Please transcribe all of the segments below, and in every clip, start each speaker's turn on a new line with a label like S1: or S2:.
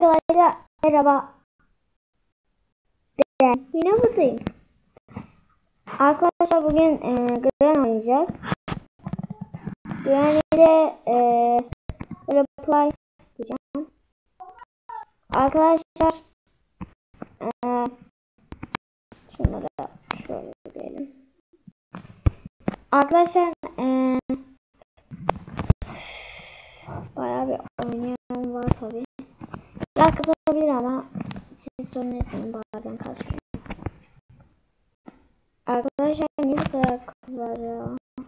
S1: Arkadaşlar merhaba. Ben yine buradayım. Arkadaşlar bugün Granny oynayacağız. Granny'de reply diyeceğim. Arkadaşlar şunları şöyle diyelim. Arkadaşlar bayağı bir oynayan var tabi. Biraz kısabilir ama siz sorun etmeyin, bazen kasmıyor. Arkadaşlar niye bu kadar kız var ya?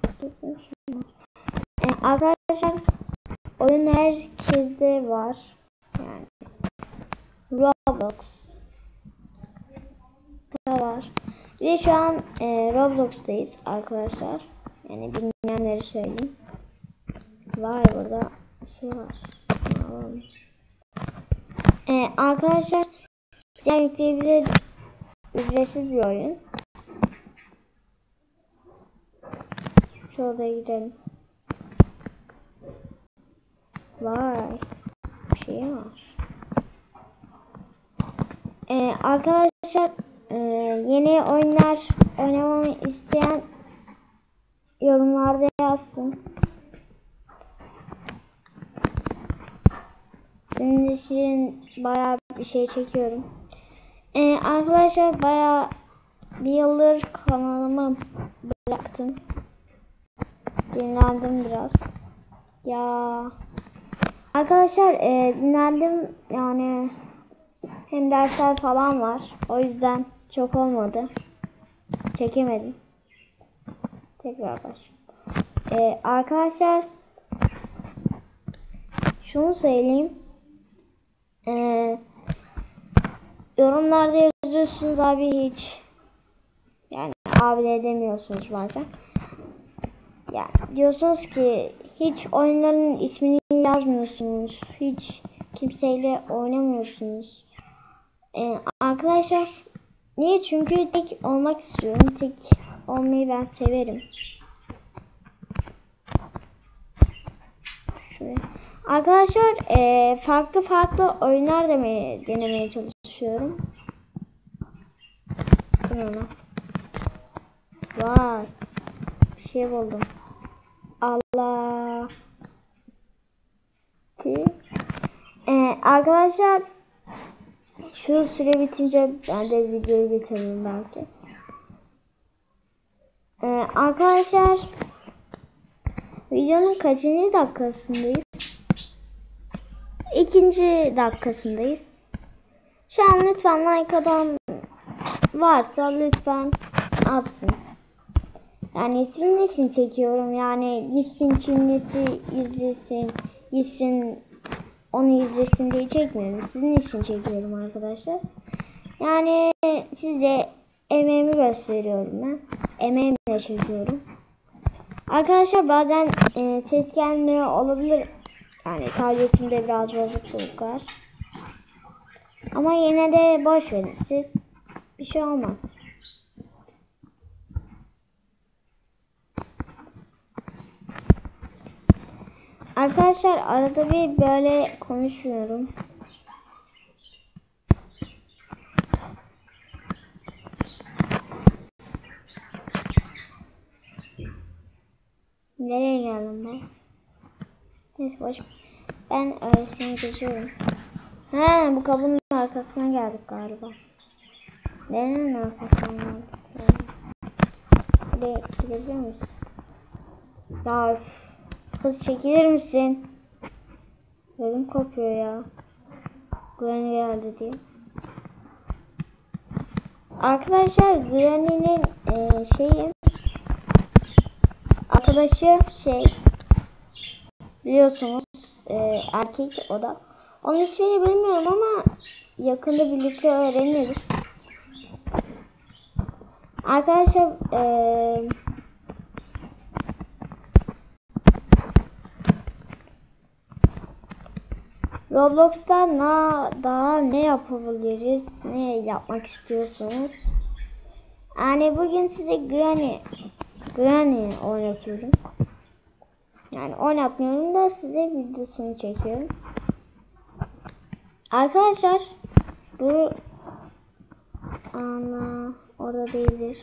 S1: Arkadaşlar oyun herkeste var. Yani Roblox var. Bir de şu an Roblox'tayız arkadaşlar. Yani bilmeyenleri söyleyeyim. Var burada bir şey var. Arkadaşlar yani yükleyebilir, ücretsiz bir oyun. Şu odaya gidelim. Vay, bir şey var. Arkadaşlar yeni oyunlar oynamamı isteyen yorumlarda yazsın. Senin için bayağı bir şey çekiyorum. Arkadaşlar bayağı bir yıldır kanalımı bıraktım. Dinlendim biraz. Ya arkadaşlar dinlendim yani, hem dersler falan var. O yüzden çok olmadı. Çekemedim. Tekrar baş. Arkadaşlar şunu söyleyeyim. Yorumlarda yazıyorsunuz abi hiç. Yani abi de demiyorsunuz bazen. Yani diyorsunuz ki hiç oyunların ismini yazmıyorsunuz. Hiç kimseyle oynamıyorsunuz. Arkadaşlar niye? Çünkü tek olmak istiyorum. Tek olmayı ben severim. Şöyle. Arkadaşlar farklı oyunlar denemeye çalışıyorum. Vay, bir şey buldum. Allah. Arkadaşlar şu süre bitince ben de videoyu bitiririm belki. Arkadaşlar videonun kaçıncı dakikasındayız? 2. dakikasındayız. Şu an lütfen like atan varsa lütfen atsın. Yani sizin için çekiyorum, yani gitsin Çinlisi izlesin, gitsin onu izlesin diye çekmiyorum. Sizin için çekiyorum arkadaşlar. Yani size emeğimi gösteriyorum ben. Emeğimle çekiyorum. Arkadaşlar bazen ses gelmiyor olabilir. Yani tabletimde biraz bozukluk var. Ama yine de boş verin siz. Bir şey olmaz. Arkadaşlar arada bir böyle konuşuyorum. Nereye geldim ben? Neyse boş. Ben öylesine geçiyorum. Bu kapının arkasına geldik galiba. Nerenin arkasına geldik? Buraya gidebilir miyiz? Ya kız çekilir misin? Ödüm kopuyor ya. Granny geldi diye. Arkadaşlar Granny'nin arkadaşı biliyorsunuz erkek o da. Onun ismini bilmiyorum ama yakında birlikte öğreniriz. Arkadaşlar Roblox'ta daha ne yapabiliriz? Ne yapmak istiyorsunuz? Yani bugün size Granny oynatıyorum. Yani oynatmıyorum da size videosunu çekiyorum. Arkadaşlar bu ana orada değildir.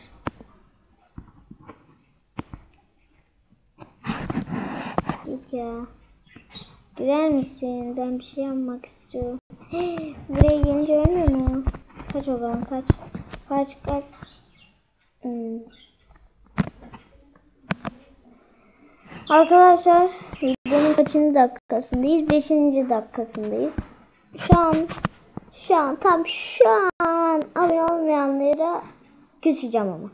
S1: Git ya. Gider misin? Ben bir şey yapmak istiyorum. Buraya gelince ölmüyor mu? Kaç o zaman kaç. Kaç. Arkadaşlar videonun kaçıncı dakikasındayız? 5. dakikasındayız. Şu an abone olmayanlara küseceğim ama.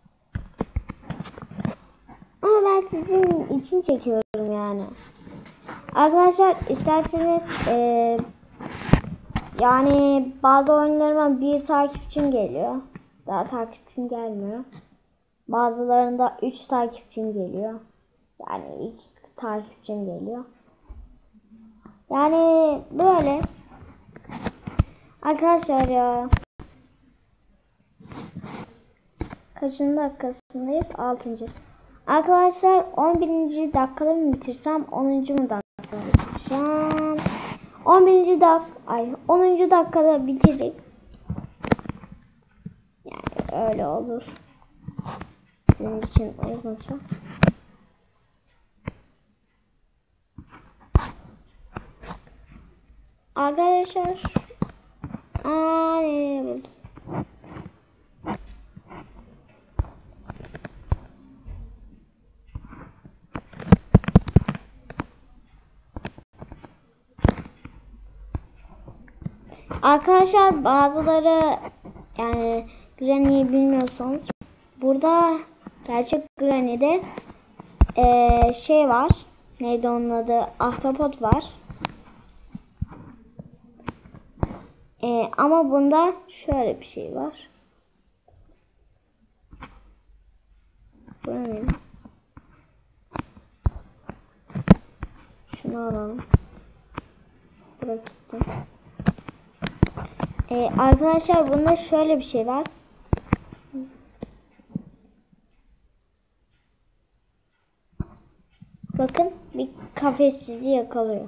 S1: Ama ben sizin için çekiyorum yani. Arkadaşlar isterseniz yani bazı oyunlarıma bir takipçim geliyor. Daha takipçim gelmiyor. Bazılarında 3 takipçim geliyor. Yani 2 takipçim geliyor. Yani böyle. Arkadaşlar ya. Kaçıncı dakikasındayız? 6. Arkadaşlar 11. dakikada mı bitirsem 10. mu dakikada bitirsem 10. dakikada bitirdik. Yani öyle olur. Sizin için uygunsa. Arkadaşlar buldum. Arkadaşlar bazıları yani Granny'yi bilmiyorsanız burada gerçek Granny'de şey var. Neydi onun adı? Ahtapot var. Ama bunda şöyle bir şey var. Granny. Şunu alalım. Bırak gitti. Arkadaşlar bunda şöyle bir şey var. Bakın bir kafes sizi yakalıyor.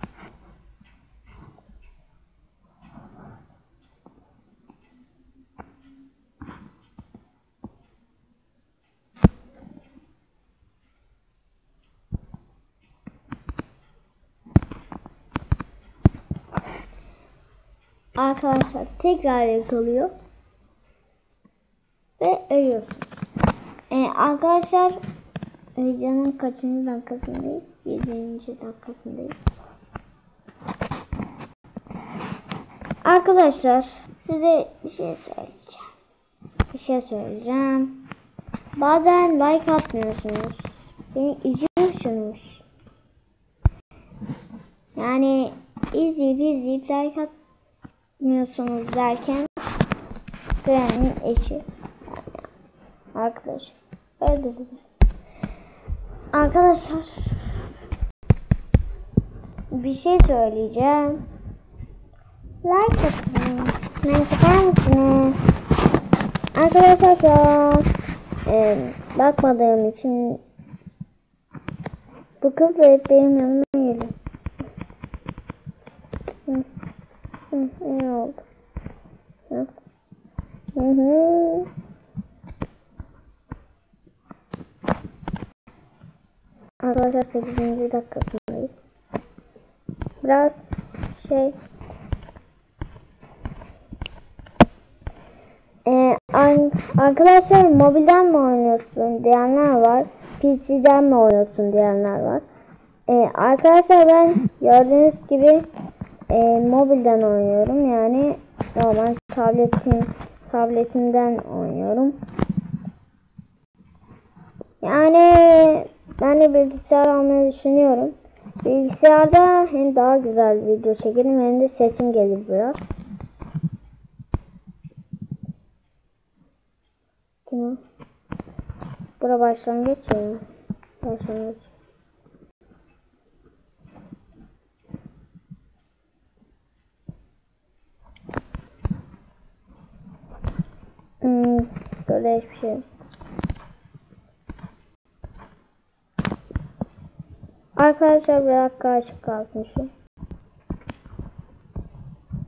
S1: Arkadaşlar tekrar yakalıyor. Ve ölüyorsunuz. Arkadaşlar videonun kaçıncı dakikasındayız? 7. dakikasındayız. Arkadaşlar size bir şey söyleyeceğim. Bazen like atmıyorsunuz. Beni üzüyorsunuz. Yani izleyip like atmıyorsunuz derken Granny'nin eşi arkadaş öldürdü. Arkadaşlar bir şey söyleyeceğim. Like atın. Like atar mısınız? Arkadaşlar şu an bakmadığım için bu kız da hep benim yanıma geliyor. Ne oldu? Arkadaşlar 8. dakikasındayız. Biraz arkadaşlar mobilden mi oynuyorsun diyenler var. PC'den mi oynuyorsun diyenler var. Arkadaşlar ben gördüğünüz gibi mobilden oynuyorum. Yani normal tabletimden oynuyorum. Yani ben de bilgisayar almayı düşünüyorum. Bilgisayarda hem daha güzel video çekerim hem de sesim gelir biraz. Tamam. Bura başlangıç ya. Başlangıç. Böyle hiçbir şey. Arkadaşlar bir dakika açık kalsın şu.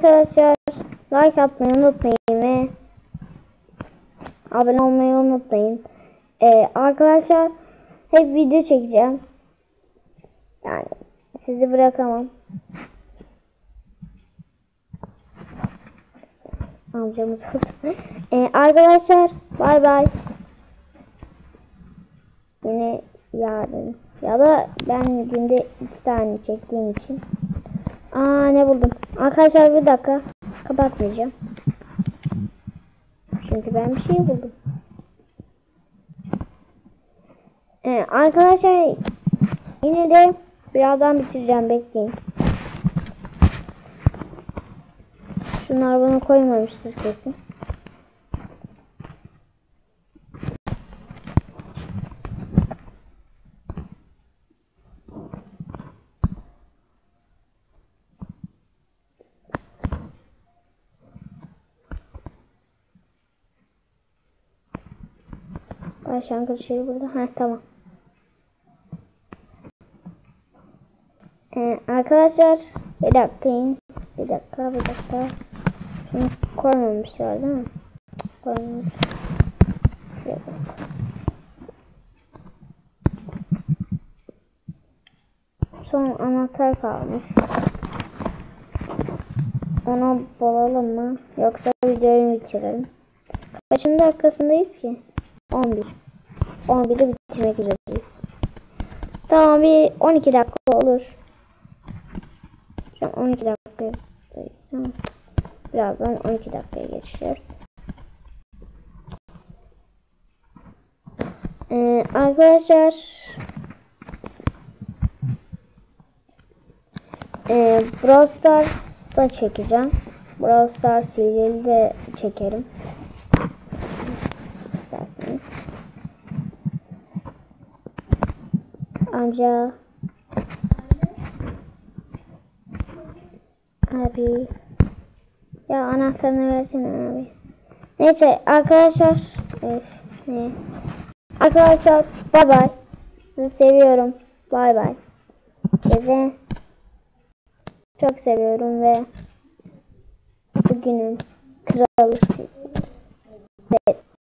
S1: arkadaşlar like atmayı unutmayın ve abone olmayı unutmayın. Arkadaşlar hep video çekeceğim. Yani sizi bırakamam. Amcamız arkadaşlar bay bay. Yine yarın ya da ben günde 2 tane çektiğim için. Ne buldum. Arkadaşlar bir dakika kapatmayacağım. Çünkü ben bir şey buldum. Arkadaşlar yine de birazdan bitireceğim, bekleyin. Şunlar bana koymamıştır kesin. Başlangıç şey burada. Tamam. Arkadaşlar bir dakika. Şunu koymamışlar değil mi? Koymamış. Son anahtar kalmış. Ona bulalım mı? Yoksa videoyu bitirelim. Kaçın dakikasındayız ki? 11. 11'de bitirmek üzereyiz. Tamam, bir 12 dakika olur. Şu an 12 dakikayız. Birazdan 12 dakikaya geçeceğiz. Arkadaşlar Brawl Stars'ta çekeceğim. Brawl Stars hileli de çekerim. İsterseniz. Amca abi ya anahtarını versene abi. Neyse arkadaşlar arkadaşlar bay bay. Sizi seviyorum. Bay bay. Sizi çok seviyorum ve bugünün kralı siz.